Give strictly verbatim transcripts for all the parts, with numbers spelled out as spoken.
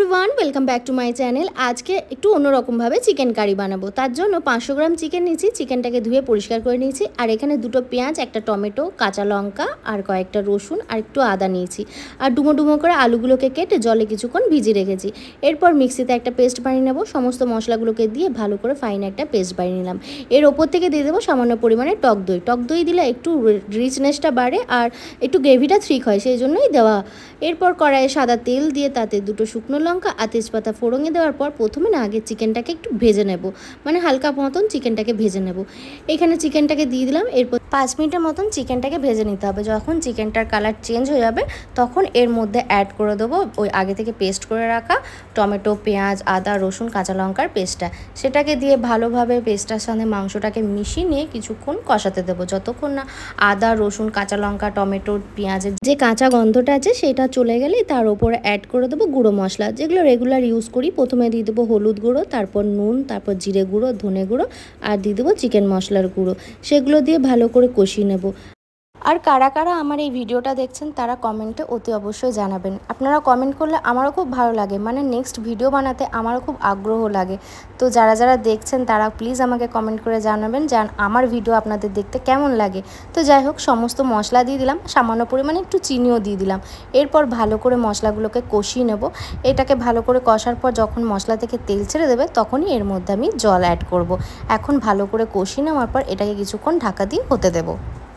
Everyone welcome back to my channel. आज के एक अन्यरकम भावे चिकेन कारी बनाबो। तार जोन्नो पाँचशो ग्राम चिकेन निয়েছি, चिकेनटाके धुए परिष्कार करे निয়েছি और एखाने दुटो पेঁয়াজ, एक टमेटो, काँचा लंका और कयेकटा रसुन और एकटु आदा निয়েছি और डुमो डुमो करे आलुगुलोके केटे जले किछुक्षण भिजिए रेखेছি। एरपर मिक्सिते एक पेस्ट बानिয়ে नेব। समस्त मशलागुलोके दिए भालो करे फाइन एक पेस्ट बानिয়ে निলাম। एर ओपर थेके दिए देব सामान्य परिमाणे टक दई। टक दई दिले एकटु रिचनेसटा बाड़े और एकटु ग्रेभिटा ठीक हय, सेई जोन्नोई देওয়া। एरपर कड़ाइये सादा तेल दिए ताते दुटो शुकनो लंका और तेजपाता फोड़ने देওয়ার पर प्रथमे ना आगे चिकेनटाके एकटु भेजे नेब, माने हालका मतन चिकेनटाके भेजे नेब। एखाने चिकेनटाके दिए दिलाम। एरपर पाँच मिनिटेर मतन चिकेनटाके भेजे निते होबे। जखन चिकेनटार कालार चेंज हो जाबे तखन एर मध्य एड करे देब ओई आगे थेके पेस्ट करे राखा टमेटो, पेঁয়াজ, आदा, रसुन, काँचा लंकार पेस्टटा। सेटाके दिए भालोभाबे पेस्टार साथे मांसटाके मिशिয়ে निয়ে কিছুক্ষণ कषाते देब, যতক্ষণ না आदा, रसुन, काँचा लंका, टमेटो, পেঁয়াজের যে কাঁচা গন্ধটা আছে সেটা চলে গেলে তার উপরে অ্যাড করে দেব গুঁড়ো মশলা, যেগুলো রেগুলার ইউজ করি। প্রথমে দিয়ে দেবো হলুদ গুঁড়ো, তারপর নুন, তারপর জিরে গুঁড়ো, ধনে গুঁড়ো আর দিয়ে দেবো চিকেন মশলার গুঁড়ো। সেগুলো দিয়ে ভালো করে কষিয়ে নেব। আর কারা কারা আমার এই ভিডিওটা দেখছেন তারা কমেন্টে অতি অবশ্যই জানাবেন। আপনারা কমেন্ট করলে আমারও খুব ভালো লাগে, মানে নেক্সট ভিডিও বানাতে আমারও খুব আগ্রহ লাগে। তো যারা যারা দেখছেন তারা প্লিজ আমাকে কমেন্ট করে জানাবেন যে আমার ভিডিও আপনাদের দেখতে কেমন লাগে। তো যাই হোক, সমস্ত মশলা দিয়ে দিলাম, সামান্য পরিমাণে একটু চিনিও দিয়ে দিলাম। এরপর ভালো করে মশলাগুলোকে কষিয়ে নেব। এটাকে ভালো করে কষার পর যখন মশলা থেকে তেল ছেড়ে দেবে তখনই এর মধ্যে আমি জল অ্যাড করব। এখন ভালো করে কষিয়ে নেওয়ার পর এটাকে কিছুক্ষণ ঢাকা দিয়ে হতে দেবো।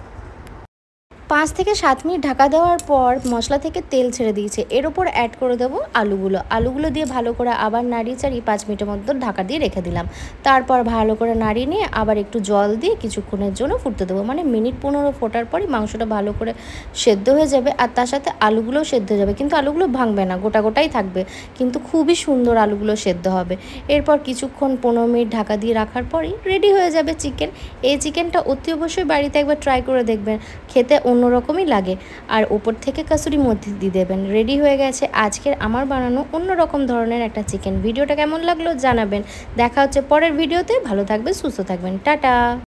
পাঁচ থেকে সাত মিনিট ঢাকা দেওয়ার পর মশলা থেকে তেল ছেড়ে দিয়েছে। এর ওপর অ্যাড করে দেবো আলুগুলো। আলুগুলো দিয়ে ভালো করে আবার নাড়িয়ে চাড়িয়ে পাঁচ মিনিটের মধ্যে ঢাকা দিয়ে রেখে দিলাম। তারপর ভালো করে নাড়িয়ে নিয়ে আবার একটু জল দিয়ে কিছুক্ষণের জন্য ফুটতে দেবো, মানে মিনিট পনেরো ফোটার পরই মাংসটা ভালো করে সেদ্ধ হয়ে যাবে আর তার সাথে আলুগুলোও সেদ্ধ হয়ে যাবে। কিন্তু আলুগুলো ভাঙবে না, গোটা গোটাই থাকবে, কিন্তু খুবই সুন্দর আলুগুলো সেদ্ধ হবে। এরপর কিছুক্ষণ পনেরো মিনিট ঢাকা দিয়ে রাখার পরই রেডি হয়ে যাবে চিকেন। এই চিকেনটা অতি অবশ্যই বাড়িতে একবার ট্রাই করে দেখবেন, খেতে অন্যরকমই লাগে। আর ওপর থেকে কাসুরি মেথি দিয়ে দেবেন। রেডি হয়ে গেছে আজকের আমার বানানো অন্যরকম ধরনের একটা চিকেন। ভিডিওটা কেমন লাগলো জানাবেন। দেখা হচ্ছে পরের ভিডিওতে। ভালো থাকবেন, সুস্থ থাকবেন, টাটা।